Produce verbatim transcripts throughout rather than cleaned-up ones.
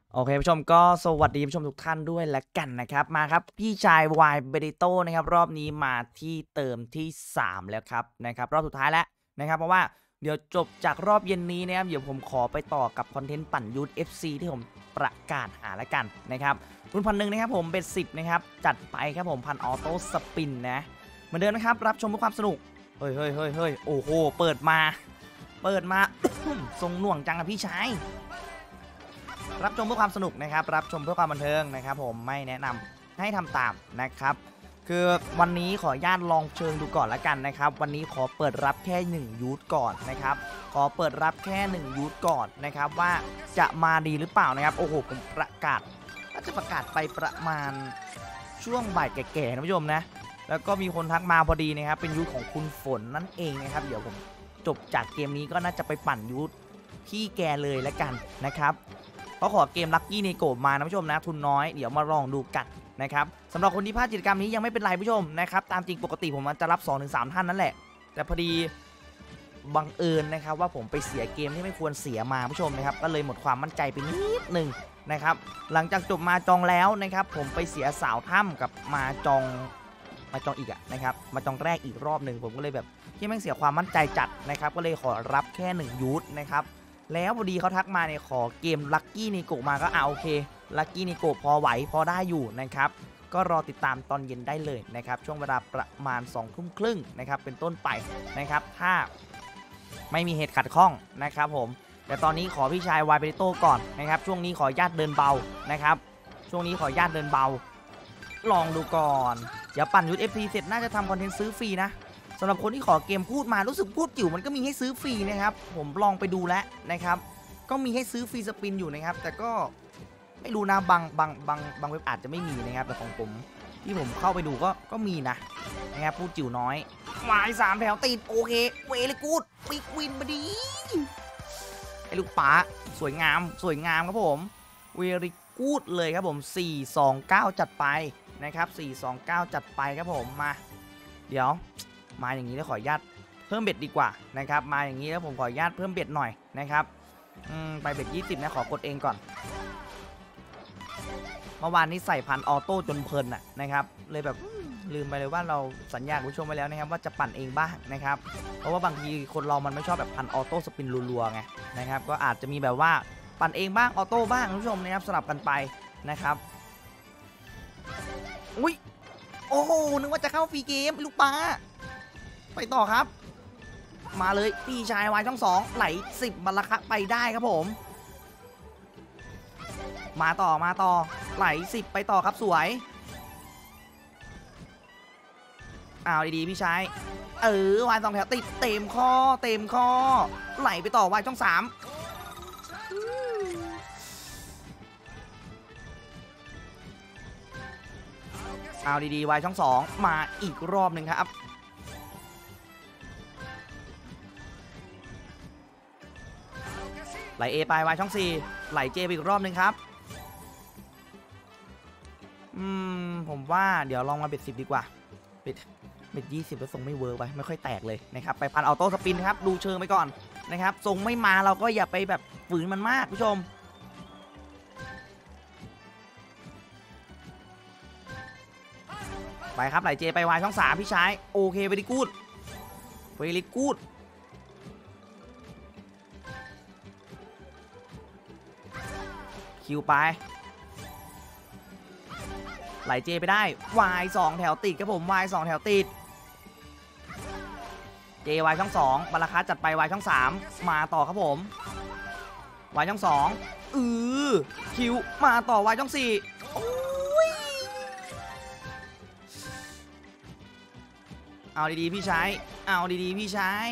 โอเคผู้ชมก็สวัสดีผู้ชมทุกท่านด้วยและกันนะครับมาครับพี่ชายวายเบดิโตนะครับรอบนี้มาที่เติมที่สามแล้วครับนะครับรอบสุดท้ายแล้วนะครับเพราะว่าเดี๋ยวจบจากรอบเย็นนี้นะครับเดี๋ยวผมขอไปต่อกับคอนเทนต์ปั่นยูท เอฟ ซี ที่ผมประกาศหาแล้วกันนะครับรุ่นพันหนึ่งนะครับผมเป็นสิบนะครับจัดไปครับผมพันออโต้สปินนะเหมือนเดิมนะครับรับชมเพื่อความสนุกเฮ้ยเฮ้ยเฮ้ยเฮ้ยโอ้โหเปิดมาเปิดมา ทรงหน่วงจังอะพี่ชายรับชมเพื่อความสนุกนะครับรับชมเพื่อความบันเทิงนะครับผมไม่แนะนำให้ทำตามนะครับคือวันนี้ขออนุญาตลองเชิงดูก่อนละกันนะครับวันนี้ขอเปิดรับแค่หนึ่งยูทก่อนนะครับขอเปิดรับแค่หนึ่งยูทก่อนนะครับว่าจะมาดีหรือเปล่านะครับโอ้โหผมประกาศน่าจะประกาศไปประมาณช่วงบ่ายแก่ๆนะผู้ชมนะแล้วก็มีคนทักมาพอดีนะครับเป็นยูทของคุณฝนนั่นเองนะครับเดี๋ยวผมจบจากเกมนี้ก็น่าจะไปปั่นยูทพี่แกเลยละกันนะครับก็ขอเกมลัคกี้เนโกะมานะผู้ชมนะทุนน้อยเดี๋ยวมาลองดูกันนะครับสำหรับคนที่พลาดกิจกรรมนี้ยังไม่เป็นไรผู้ชมนะครับตามจริงปกติผมจะรับ สองถึงสาม ท่านนั่นแหละแต่พอดีบังเอิญนะครับว่าผมไปเสียเกมที่ไม่ควรเสียมาผู้ชมนะครับก็เลยหมดความมั่นใจไปนิดหนึ่งนะครับหลังจากจบมาจองแล้วนะครับผมไปเสียสาวถ้ำกับมาจองมาจองอีกอะนะครับมาจองแรกอีกรอบหนึ่งผมก็เลยแบบที่แม่งเสียความมั่นใจจัดนะครับก็เลยขอรับแค่หนึ่งยูทนะครับแล้วพอดีเขาทักมาเนี่ยขอเกมลัคกี้นิโกะมาก็เอาโอเคลัคกี้นิโกะพอไหวพอได้อยู่นะครับก็รอติดตามตอนเย็นได้เลยนะครับช่วงเวลาประมาณสองทุ่มครึ่งนะครับเป็นต้นไปนะครับถ้าไม่มีเหตุขัดข้องนะครับผมแต่ตอนนี้ขอพี่ชายวายเปโต้ก่อนนะครับช่วงนี้ขอญาตเดินเบานะครับช่วงนี้ขอญาตเดินเบาลองดูก่อนเดี๋ยวปั่นยูท เอฟ พี เสร็จน่าจะทำคอนเทนต์ซื้อฟรีนะสำหรับคนที่ขอเกมพูดมารู้สึกพูดจิ๋วมันก็มีให้ซื้อฟรีนะครับผมลองไปดูแล้วนะครับก็มีให้ซื้อฟรีสปินอยู่นะครับแต่ก็ไม่รู้นะบางบางบางบางเว็บอาจจะไม่มีนะครับแต่ของผมที่ผมเข้าไปดูก็ก็มีนะนะครับพูดจิ๋วน้อยวายสามแถวติดโอเคเวลิกูดปิกวินมาดีไอ้ลูกป๋าสวยงามสวยงามครับผมเวลิกูดเลยครับผมสี่ สอง เก้าจัดไปนะครับสี่ สอง เก้าจัดไปครับผมมาเดี๋ยวมาอย่างนี้แล้วขออนุญาตเพิ่มเบ็ดดีกว่านะครับมาอย่างนี้แล้วผมขออนุญาตเพิ่มเบ็ดหน่อยนะครับอืมไปเบ็ดยี่สิบนะขอกดเองก่อนเมื่อวานนี้ใส่พันออโต้จนเพลินน่ะนะครับเลยแบบลืมไปเลยว่าเราสัญญากับผู้ชมไว้แล้วนะครับว่าจะปั่นเองบ้างนะครับเพราะว่าบางทีคนเรามันไม่ชอบแบบพันออโต้สปินรัวๆไงนะครับก็อาจจะมีแบบว่าปั่นเองบ้างออโต้บ้างผู้ชมนะครับสลับกันไปนะครับอุ้ยโอ้โหนึกว่าจะเข้าฟรีเกมลูกปลาไปต่อครับมาเลยพี่ชายวายช่องสองไหลสิบบัลลังก์ไปได้ครับผมมาต่อมาต่อไหลสิบไปต่อครับสวยเอาดีๆพี่ชายเออวายสองแถวติดเต็มข้อเต็มข้อไหลไปต่อวายช่องสามเอาดีๆวายช่องสองมาอีกรอบหนึ่งครับไหล A ไปวายช่องสี่ไหล J ไปอีกรอบหนึ่งครับอืมผมว่าเดี๋ยวลองมาเบ็ดสิบดีกว่าเบ็ดเบ็ดยี่สิบแล้วทรงไม่เวิร์กไปไม่ค่อยแตกเลยนะครับไปพันออโต้สปินครับดูเชิงไปก่อนนะครับทรงไม่มาเราก็อย่าไปแบบฝืนมันมากผู้ชมไปครับไหล J ไปวายช่องสามพี่ชายโอเคเวลิกูดเวลิกูดคิวไปไหล J ไปได้ Y สองแถวติดครับผม Y สองแถวติด J Y ช่องสองบาราคาจัดไป Y ช่องสามมาต่อครับผม Y ช่องสองอือคิวมาต่อ Y ช่องสี่โอ้ยเอาดีๆพี่ชายเอาดีๆพี่ชาย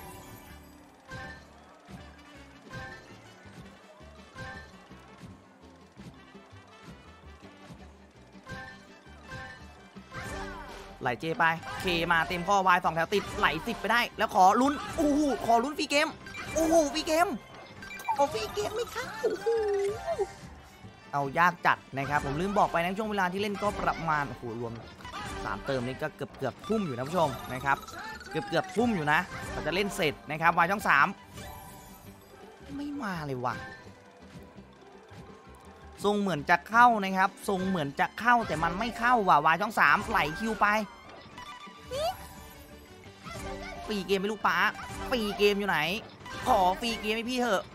ไหล J ไป K มาเต็มข้อ Y สองแถวติดไหลสิบไปได้แล้วขอลุ้นโอ้โหขอลุ้นฟรีเกมโอ้โหฟรีเกมขอฟรีเกมไหมครับโอ้โหเอายากจัดนะครับผมลืมบอกไปในช่วงเวลาที่เล่นก็ประมาณโอ้โหรวมสามเติมนี่ก็เกือบเกือบทุ่มอยู่นะผู้ชมนะครับเกือบเกือบทุ่มอยู่นะเราจะเล่นเสร็จนะครับ Y ช่องสามไม่มาเลยว่ะทรงเหมือนจะเข้านะครับทรงเหมือนจะเข้าแต่มันไม่เข้าว่ะวายช่องสามไหลคิวไปฟรีเกมไปลูกป้าฟรีเกมอยู่ไหนขอฟรีเกมให้พี่เถอะ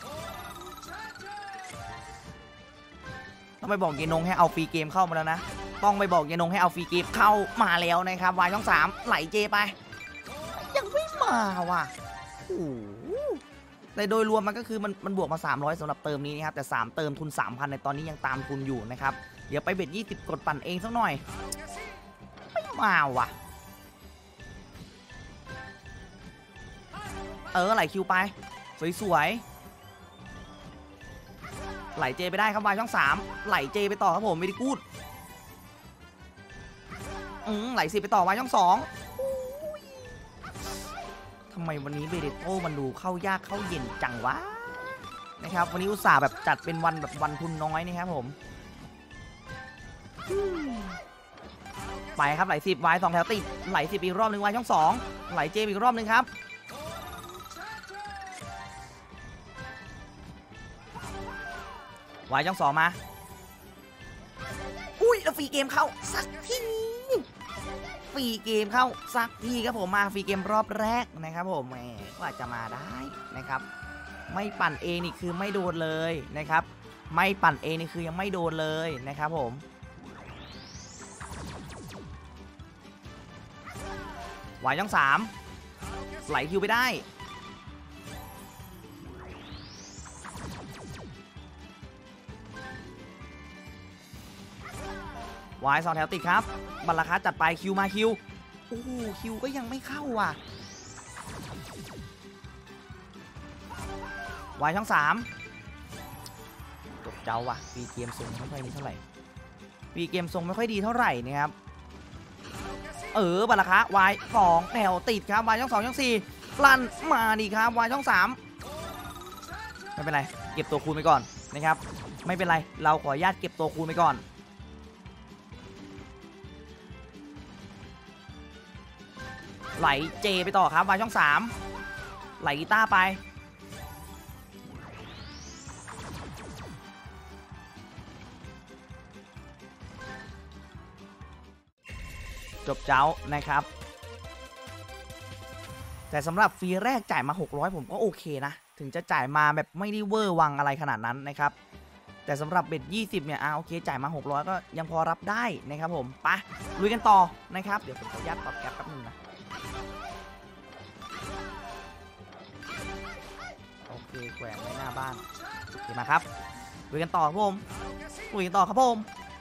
ต้องไปบอกเยนงให้เอาฟรีเกมเข้ามาแล้วนะต้องไปบอกเยนงให้เอาฟรีเกมเข้ามาแล้วนะครับวายช่องสามไหลเจไปยังไม่มาว่ะโอ้แต่โดยรวมมันก็คือมันมันบวกมาสามร้อยสำหรับเติมนี้นะครับแต่สามเติมทุน สามพัน ในตอนนี้ยังตามทุนอยู่นะครับเดี๋ยวไปเบ็ดยี่สิบกดปั่นเองสักหน่อยไม่มาว่ะเออไหลคิวไปสวยๆไหลเจไปได้ครับวายช่องสามไหลเจไปต่อครับผมไม่ได้กูดอืมไหลสิไปต่อวายช่องสองทำไมวันนี้เบเดโต้มันดูเข้ายากเข้าเย็นจังวะนะครับวันนี้อุตส่าห์แบบจัดเป็นวันแบบวันทุนน้อยนะครับผมไปครับไหลสิบวายสองแถวติดไหลสิบอีกรอบหนึ่งวายช่องสองไหลเจอีกรอบหนึ่งครับวายช่องสองมาอุ้ยแล้วฟรีเกมเข้าสักทีฟรีเกมเข้าสักทีครับผมมาฟรีเกมรอบแรกนะครับผมแหมว่าจะมาได้นะครับไม่ปั่นเองนี่คือไม่โดนเลยนะครับไม่ปั่นเองนี่คือยังไม่โดนเลยนะครับผมวายช่องสามไหลคิวไปได้วายสองแถวติดครับบัลลาคาจัดไปคิวมาคิวโอ้โหคิวก็ยังไม่เข้าว่ะวายช่องสามจบเจ้าว่ะปีเกมทรงไม่ค่อยดีเท่าไหร่ปีเกมทรงไม่ค่อยดีเท่าไหร่นะครับเออบัลลาคาวายสองแถวติดครับวายช่องสองช่องสี่ลั่นมาดีครับวายช่องสามไม่เป็นไรเก็บตัวคูณไปก่อนนะครับไม่เป็นไรเราขออนุญาตเก็บตัวคูณไปก่อนไหลเจไปต่อครับวายช่องสามไหลกีตาร์ไปจบเจ้านะครับแต่สำหรับฟรีแรกจ่ายมาหกร้อยผมก็โอเคนะถึงจะจ่ายมาแบบไม่ได้เวอร์วังอะไรขนาดนั้นนะครับแต่สำหรับเบ็ดยี่สิบเนี่ยอ่าโอเคจ่ายมาหกร้อยก็ยังพอรับได้นะครับผมไปลุยกันต่อนะครับเดี๋ยวผมขออนุญาตปรับแก๊ปแป๊บนึงนะโอเคแขวนไว้หน้าบ้านโอเคมาครับลุยกันต่อครับผมลุยกันต่อครับผม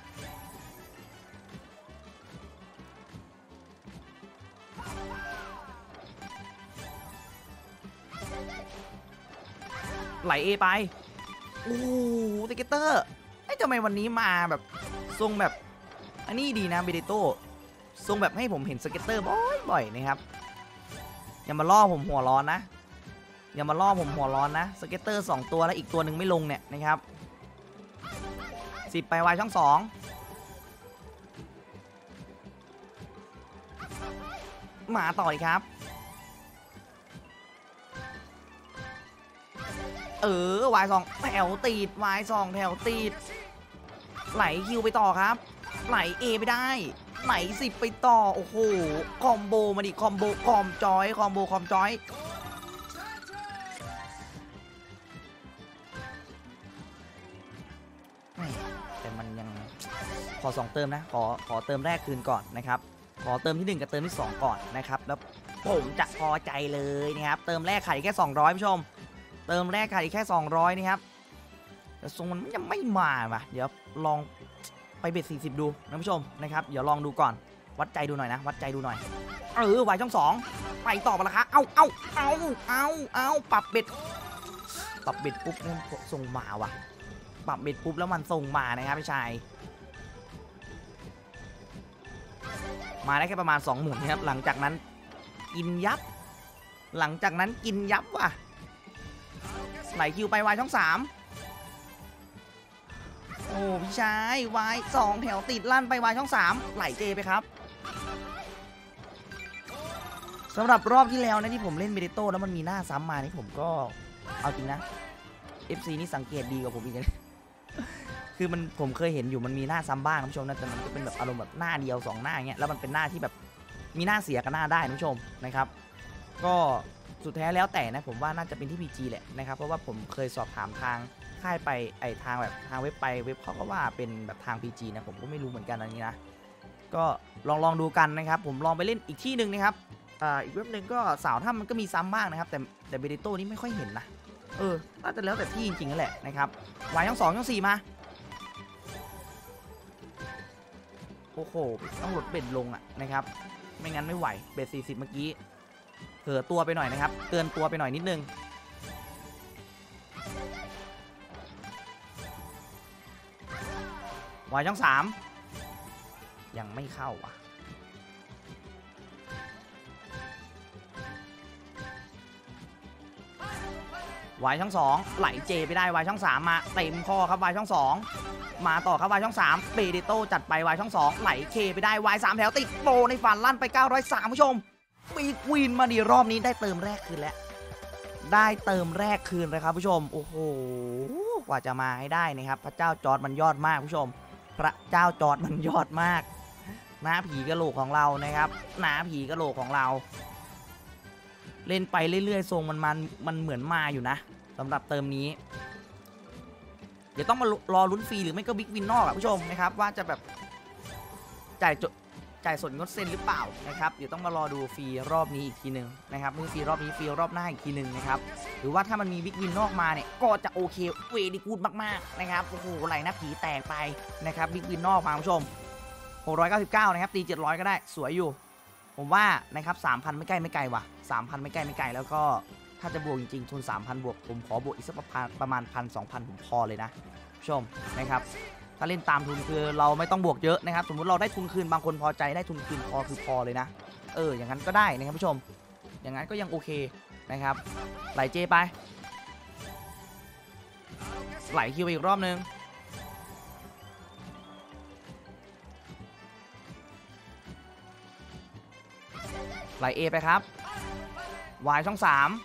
ไหลเอไปโอ้โหสเก็ตเตอร์ไอ้ทำไมวันนี้มาแบบทรงแบบอันนี้ดีนะเบเดโต้ทรงแบบให้ผมเห็นสเก็ตเตอร์บ่อยๆนะครับอย่ามาล่อผมหัวร้อนนะอย่ามาล่อผมหัวร้อนนะสเก็ตเตอร์สองตัวแล้วอีกตัวหนึ่งไม่ลงเนี่ยนะครับสิบไปวายช่องสองมาต่อยครับเออวายสองแถวตีดวายสองแถวตีดไหลคิวไปต่อครับไหลเอไปได้ไหลสิบไปต่อโอ้โหคอมโบมาดิคอมโบคอมจอยคอมโบคอมจอยแต่มันยังขอสองเติมนะขอขอเติมแรกคืนก่อนนะครับขอเติมที่หนึ่งกับเติมที่สองก่อนนะครับแล้วผมจะพอใจเลยนะครับเติมแรกขายแค่สองร้อยผู้ชมเติมแรกขายแค่สองร้อยนี่ครับแต่ทรงมันยังไม่มาว่ะเดี๋ยวลองไปเบ็ดสี่สิบดูนะผู้ชมนะครับเดี๋ยวลองดูก่อนวัดใจดูหน่อยนะวัดใจดูหน่อยเออวายช่องสองไปต่อมาละครับเอาเอาเอาเอาเอาปรับเบ็ดปรับเบ็ดปุ๊บเนี่ยทรงมาว่ะปรับเบ็ดปุ๊บแล้วมันทรงมานะครับพี่ชายมาได้แค่ประมาณสองหมุนนะครับหลังจากนั้นกินยับหลังจากนั้นกินยับว่ะไหลคิวไปวายช่องสามโอ้พี่ชายวายสองแถวติดลั่นไปวายช่องสามไหลเจไปครับสำหรับรอบที่แล้วนะที่ผมเล่นเบเดโต้แล้วมันมีหน้าซ้ำมานี่ผมก็เอาจริงนะ เอฟ ซี นี่สังเกตดีกว่าผมอีกนะคืคือมันผมเคยเห็นอยู่มันมีหน้าซ้ำบ้างท่านผู้ชมนะแต่มันก็เป็นแบบอารมณ์แบบหน้าเดียวสองหน้าเงี้ยแล้วมันเป็นหน้าที่แบบมีหน้าเสียกับหน้าได้ท่านผู้ชมนะครับก็สุดแท้แล้วแต่นะผมว่าน่าจะเป็นที่ พี จี แหละนะครับเพราะว่าผมเคยสอบถามทางค่ายไปไอทางแบบทางเว็บไปเว็บเขาก็ว่าเป็นแบบทาง พี จี นะผมก็ไม่รู้เหมือนกันอันนี้นะก็ลองลองดูกันนะครับผมลองไปเล่นอีกที่หนึ่งนะครับอ่าอีกเว็บหนึ่งก็สาวถ้ามันก็มีซ้ำบ้างนะครับแต่แต่เบเดโต้นี่ไม่ค่อยเห็นนะเออน่าจะแล้วแต่ที่จริงๆนั่นแหละนะครับวายทั้งสองทั้งสี่มาโอ้โหต้องลดเบ็ดลงอ่ะนะครับไม่งั้นไม่ไหวเบ็ดสี่สิบเมื่อกี้เผลอตัวไปหน่อยนะครับเตือนตัวไปหน่อยนิดนึงวายช่องสามยังไม่เข้าว่ะวายช่องสองไหลเจไปได้วายช่องสามมาเต็มข้อครับวายช่องสองมาต่อครับวายช่องสามเบเดโต้จัดไปวายช่องสองไหลเคไปได้วายสามแถวติดโบในฝันลั่นไปเก้าร้อยสามผู้ชมปีกวินมาดีรอบนี้ได้เติมแรกคืนแล้วได้เติมแรกคืนเลยครับผู้ชมโอ้โหกว่าจะมาให้ได้นะครับพระเจ้าจอร์ดมันยอดมากผู้ชมพระเจ้าจอร์ดมันยอดมากหน้าผีกะโหลกของเรานะครับหน้าผีกะโหลกของเราเล่นไปเรื่อยๆทรงมันมันมันเหมือนมาอยู่นะสำหรับเติมนี้เดี๋ยวต้องมารอลุ้นฟรีหรือไม่ก็บิ๊กวินนอกอะผู้ชมนะครับว่าจะแบบจ่ายจจ่ายสดงดเซ็นหรือเปล่านะครับเดี๋ยวต้องมารอดูฟรีรอบนี้อีกทีหนึ่งนะครับไม่ฟรีรอบนี้ฟรีรอบหน้าอีกทีหนึ่งนะครับหรือว่าถ้ามันมีบิ๊กวินนอกมาเนี่ยก็จะโอเคเวดีกูดมากๆนะครับโอ้โหไหลหน้าผีแตกไปนะครับบิ๊กวินนอกมาผู้ชมหกร้อยเก้าสิบเก้านะครับตีเจ็ดร้อยก็ได้สวยอยู่ผมว่านะครับ สามพัน ไม่ใกล้ไม่ไกลว่ะ สามพัน ไม่ใกล้ไม่ไกลแล้วก็ถ้าจะบวกจริงๆทุน สามพัน บวกผมขอบวกอีกสักประมาณประมาณ หนึ่งพัน สองพัน ผมพอเลยนะผู้ชมนะครับถ้าเล่นตามทุนคือเราไม่ต้องบวกเยอะนะครับสมมุติเราได้ทุนคืนบางคนพอใจได้ทุนคืนพอคือพอเลยนะเอออย่างนั้นก็ได้นะครับผู้ชมอย่างนั้นก็ยังโอเคนะครับไหลเจไปไหลคิวไปอีกรอบนึงไหล A ไปครับ Y ช่องสาม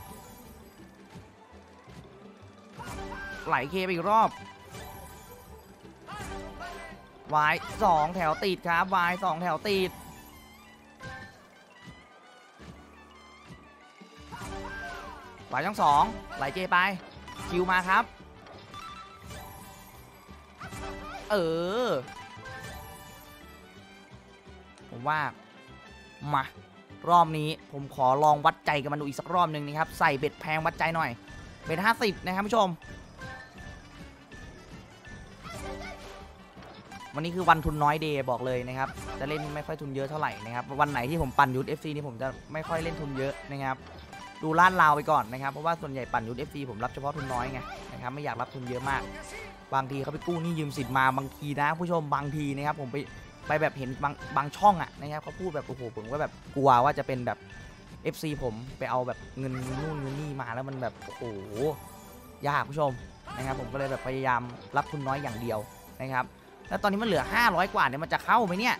ไหล K ไปอีกรอบ Y สองแถวติดครับ Y สองแถวติด Y ช่องสองไหล J ไป Q มาครับเออผมว่ามารอบนี้ผมขอลองวัดใจกับมันดูอีกสักรอบหนึ่งนะครับใส่เบ็ดแพงวัดใจหน่อยเบ็ดห้าสิบนะครับผู้ชมวันนี้คือวันทุนน้อยเดย์บอกเลยนะครับจะเล่นไม่ค่อยทุนเยอะเท่าไหร่นะครับวันไหนที่ผมปั่นยุทธ เอฟ ซี นี่ผมจะไม่ค่อยเล่นทุนเยอะนะครับดูลาดราวไปก่อนนะครับเพราะว่าส่วนใหญ่ปั่นยุทธ เอฟ ซี ผมรับเฉพาะทุนน้อยไงนะครับไม่อยากรับทุนเยอะมากบางทีเขาไปกู้หนี้ยืมสินมาบางทีนะผู้ชมบางทีนะครับผมไปไปแบบเห็นบางบางช่องอ่ะนะครับเขาพูดแบบโอ้โหผมก็แบบกลัวว่าจะเป็นแบบ เอฟ ซี ผมไปเอาแบบเงินนู่นเงินนี่มาแล้วมันแบบโอ้โหยากผู้ชมนะครับผมก็เลยแบบพยายามรับทุนน้อยอย่างเดียวนะครับแล้วตอนนี้มันเหลือห้าร้อยกว่าเนี่ยมันจะเข้าไหมเนี่ย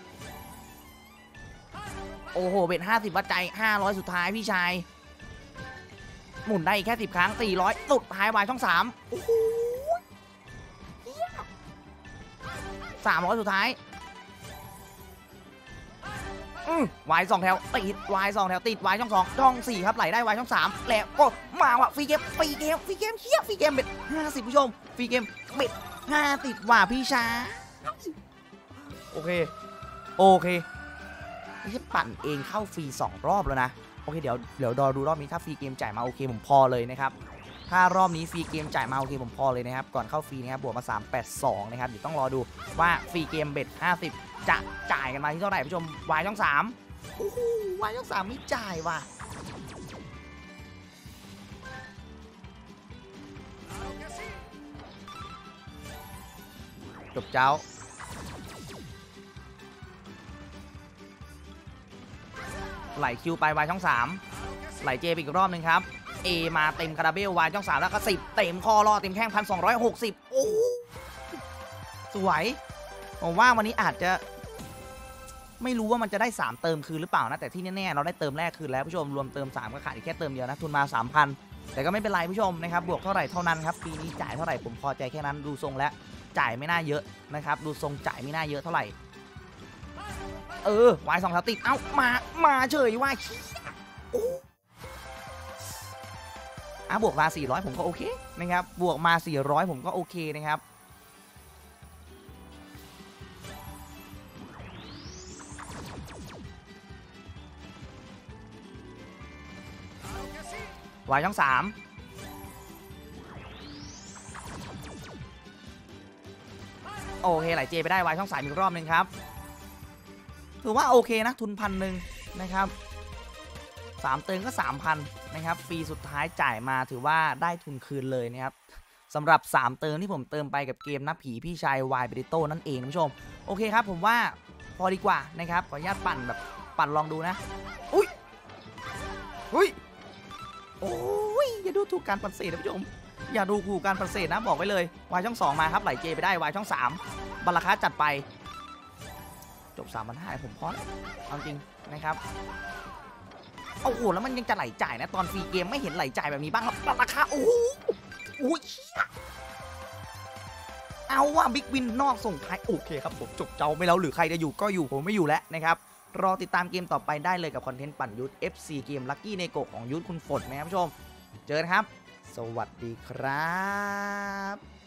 โอ้โหเบ็ดห้าสิบวัดใจห้าร้อยสุดท้ายพี่ชายหมุนได้อีกแค่สิบครั้งสี่ร้อยสุดท้ายวายช่องสามโอ้โหสามร้อยสุดท้ายวายสองแถวติดวายสองแถวติดวายช่องสองช่องสี่ครับไหลได้วายช่องสามแล้วก็มาว่ะฟรีเกมฟรีเกมฟรีเกมเฮียฟรีเกมเบ็ดห้าสิบผู้ชมฟรีเกมเบ็ดห้าสิบว่ะพี่ชาโอเคโอเคไม่ใช่ปั่นเองเข้าฟรีสองรอบแล้วนะโอเคเดี๋ยวเดี๋ยวรอดูรอบนี้ถ้าฟรีเกมจ่ายมาโอเคผมพอเลยนะครับถ้ารอบนี้ฟรีเกมจ่ายมาโอเคผมพอเลยนะครับก่อนเข้าฟรีนะครับบวกมาสามแปดสองนะครับเดี๋ยวต้องรอดูว่าฟรีเกมเบ็ดห้าสิบจะจ่ายกันมาที่เท่าไหร่ผู้ชมวายช่องสามโอ้โหวายช่องสามไม่จ่ายว่ะจบเจ้าไหลคิวไปวายช่องสามไหลเจไปอีกรอบหนึ่งครับ A มาเต็มคาราเบลวายช่องสามแล้วก็สิบเต็มคอรอเต็มแข้งพันสองร้อยหกสิบโอ้สวยผมว่าวันนี้อาจจะไม่รู้ว่ามันจะได้สามเติมคืนหรือเปล่านะแต่ที่แน่ๆเราได้เติมแรกคืนแล้วผู้ชมรวมเติมสามก็ขาดอีกแค่เติมเดียวนะทุนมา สามพัน แต่ก็ไม่เป็นไรผู้ชมนะครับบวกเท่าไหร่เท่านั้นครับปีนี้จ่ายเท่าไหร่ผมพอใจแค่นั้นดูทรงแล้วจ่ายไม่น่าเยอะนะครับดูทรงจ่ายไม่น่าเยอะเท่าไหร่เออวายสองสติดเอ้ามามาเฉยว่าโอ้อ่ะบวกมาสี่ร้อยผมก็โอเคนะครับบวกมาสี่ร้อยผมก็โอเคนะครับวายช่องสามโอเคไหลเจไปได้วายช่องสามอีกรอบนึงครับถือว่าโอเคนะทุนพันหนึ่งนะครับสามเติมก็ สามพัน นะครับฟรีสุดท้ายจ่ายมาถือว่าได้ทุนคืนเลยนะครับสำหรับสามเติมที่ผมเติมไปกับเกมนักผีพี่ชายวายเบริโต้นั่นเองท่านผู้ชมโอเคครับผมว่าพอดีกว่านะครับขออนุญาตปั่นแบบปั่นลองดูนะอุ้ยอุ้ยโอ้ยอย่าดูถูกการปั่นเศษท่านผู้ชมอย่าดูถูกการปั่นเศษนะบอกไว้เลยวายช่องสองมาครับไหลเจไปได้วายช่องสามบาราคาจัดไปจบ สามพันห้าร้อย ผมพอแล้วเอาจริงนะครับโอ้โหแล้วมันยังจะไหลจ่ายนะตอนฟรีเกมไม่เห็นไหลจ่ายแบบนี้บ้างครับราคาโอ้โหอุ้ยเอาว่าบิ๊กวินนอกส่งท้ายโอเคครับผมจบเจ้าไม่แล้วหรือใครจะอยู่ก็อยู่ผมไม่อยู่แล้วนะครับรอติดตามเกมต่อไปได้เลยกับคอนเทนต์ปั่นยุทธ เอฟ ซี เกมลัคกี้เนโกะของยุทธคุณฝนนะครับผู้ชมเจอกันครับสวัสดีครับ